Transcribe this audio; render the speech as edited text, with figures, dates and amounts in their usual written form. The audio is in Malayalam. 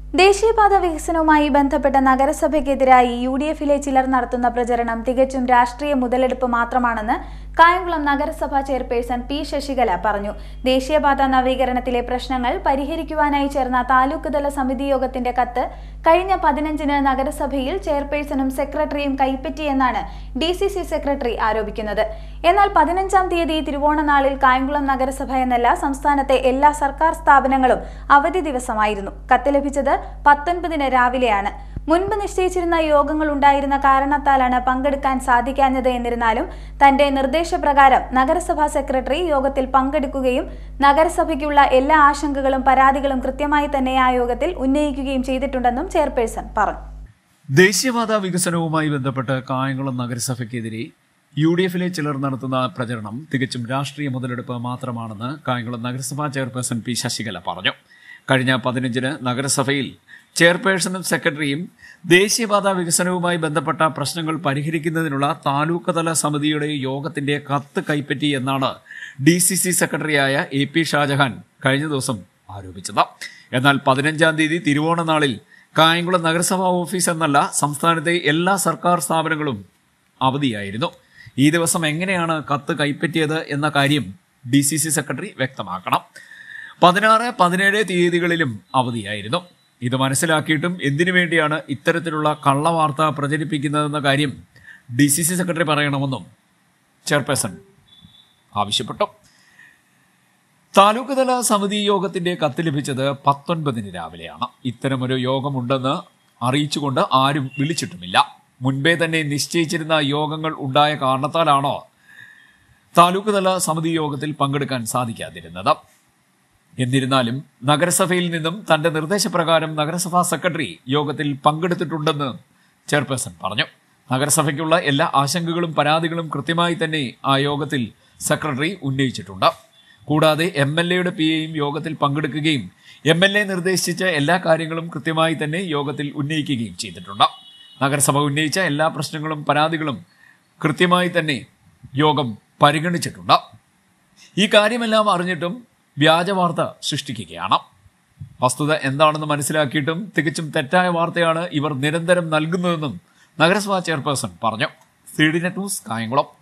ദേശീയപാത വികസനവുമായി ബന്ധപ്പെട്ട നഗരസഭയ്ക്കെതിരായി യുഡിഎഫിലെ ചിലർ നടത്തുന്ന പ്രചരണം തികച്ചും രാഷ്ട്രീയ മുതലെടുപ്പ് മാത്രമാണെന്ന് കായംകുളം നഗരസഭാ ചെയർപേഴ്സൺ പി ശശികല പറഞ്ഞു. ദേശീയപാത നവീകരണത്തിലെ പ്രശ്നങ്ങൾ പരിഹരിക്കുവാനായി ചേർന്ന താലൂക്ക് തല സമിതി യോഗത്തിന്റെ കത്ത് കഴിഞ്ഞ 15-ന് നഗരസഭയിൽ ചെയർപേഴ്സണും സെക്രട്ടറിയും കൈപ്പറ്റിയെന്നാണ് ഡിസിസി സെക്രട്ടറി ആരോപിക്കുന്നത്. എന്നാൽ 15-ാം തീയതി തിരുവോണനാളിൽ കായംകുളം നഗരസഭ എന്നല്ല സംസ്ഥാനത്തെ എല്ലാ സർക്കാർ സ്ഥാപനങ്ങളും അവധി ദിവസമായിരുന്നു. കത്ത് ലഭിച്ചത് 19-ന് രാവിലെയാണ്. മുൻപ് നിശ്ചയിച്ചിരുന്ന യോഗങ്ങൾ ഉണ്ടായിരുന്ന കാരണത്താലാണ് പങ്കെടുക്കാൻ സാധിക്കാഞ്ഞത്. എന്നിരുന്നാലും തന്റെ നിർദ്ദേശപ്രകാരം നഗരസഭാ സെക്രട്ടറി യോഗത്തിൽ പങ്കെടുക്കുകയും നഗരസഭയ്ക്കുള്ള എല്ലാ ആശങ്കകളും പരാതികളും കൃത്യമായി തന്നെ ആ യോഗത്തിൽ ഉന്നയിക്കുകയും ചെയ്തിട്ടുണ്ടെന്നും ചെയർപേഴ്സൺ പറഞ്ഞു. ദേശീയപാത വികസനവുമായി ബന്ധപ്പെട്ട് കായംകുളം നഗരസഭയ്ക്കെതിരെ യുഡിഎഫിലെ ചിലർ നടത്തുന്ന പ്രചരണം തികച്ചും രാഷ്ട്രീയ മുതലെടുപ്പ് മാത്രമാണെന്ന് കായംകുളം നഗരസഭാ ചെയർപേഴ്സൺ പി ശശികല പറഞ്ഞു. കഴിഞ്ഞ 15-ന് നഗരസഭയിൽ ചെയർപേഴ്സണും സെക്രട്ടറിയും ദേശീയപാത വികസനവുമായി ബന്ധപ്പെട്ട പ്രശ്നങ്ങൾ പരിഹരിക്കുന്നതിനുള്ള താലൂക്ക് തല സമിതിയുടെ യോഗത്തിന്റെ കത്ത് കൈപ്പറ്റി എന്നാണ് ഡിസിസി സെക്രട്ടറിയായ എ പി ഷാജഹാൻ കഴിഞ്ഞ ദിവസം ആരോപിച്ചത്. എന്നാൽ 15-ാം തീയതി തിരുവോണനാളിൽ കായംകുളം നഗരസഭാ ഓഫീസ് എന്നല്ല സംസ്ഥാനത്തെ എല്ലാ സർക്കാർ സ്ഥാപനങ്ങളും അവധിയായിരുന്നു. ഈ ദിവസം എങ്ങനെയാണ് കത്ത് കൈപ്പറ്റിയത് എന്ന കാര്യം ഡിസിസി സെക്രട്ടറി വ്യക്തമാക്കണം. 16, 17 തീയതികളിലും അവധിയായിരുന്നു. ഇത് മനസ്സിലാക്കിയിട്ടും എന്തിനു വേണ്ടിയാണ് ഇത്തരത്തിലുള്ള കള്ളവാർത്ത പ്രചരിപ്പിക്കുന്നതെന്ന കാര്യം ഡിസിസി സെക്രട്ടറി പറയണമെന്നും ചെയർപേഴ്സൺ ആവശ്യപ്പെട്ടു. താലൂക്ക് തല സമിതി യോഗത്തിന്റെ കത്ത് ലഭിച്ചത് 19-ന് രാവിലെയാണ്. ഇത്തരമൊരു യോഗമുണ്ടെന്ന് അറിയിച്ചുകൊണ്ട് ആരും വിളിച്ചിട്ടുമില്ല. മുൻപേ തന്നെ നിശ്ചയിച്ചിരുന്ന യോഗങ്ങൾ ഉണ്ടായ കാരണത്താലാണോ താലൂക്ക് തല സമിതി യോഗത്തിൽ പങ്കെടുക്കാൻ സാധിക്കാതിരുന്നത്? എന്നിരുന്നാലും നഗരസഭയിൽ നിന്നും തന്റെ നിർദ്ദേശപ്രകാരം നഗരസഭാ സെക്രട്ടറി യോഗത്തിൽ പങ്കെടുത്തിട്ടുണ്ടെന്ന് ചെയർപേഴ്സൺ പറഞ്ഞു. നഗരസഭയ്ക്കുള്ള എല്ലാ ആശങ്കകളും പരാതികളും കൃത്യമായി തന്നെ ആ യോഗത്തിൽ സെക്രട്ടറി ഉന്നയിച്ചിട്ടുണ്ട്. കൂടാതെ MLAയുടെ PAയും യോഗത്തിൽ പങ്കെടുക്കുകയും MLA നിർദ്ദേശിച്ച എല്ലാ കാര്യങ്ങളും കൃത്യമായി തന്നെ യോഗത്തിൽ ഉന്നയിക്കുകയും ചെയ്തിട്ടുണ്ട്. നഗരസഭ ഉന്നയിച്ച എല്ലാ പ്രശ്നങ്ങളും പരാതികളും കൃത്യമായി തന്നെ യോഗം പരിഗണിച്ചിട്ടുണ്ട്. ഈ കാര്യമെല്ലാം അറിഞ്ഞിട്ടും വ്യാജവാർത്ത സൃഷ്ടിക്കുകയാണ്. വസ്തുത എന്താണെന്ന് മനസ്സിലാക്കിയിട്ടും തികച്ചും തെറ്റായ വാർത്തയാണ് ഇവർ നിരന്തരം നൽകുന്നതെന്നും നഗരസഭാ ചെയർപേഴ്സൺ പറഞ്ഞു. CDNet news, Kayamkulam.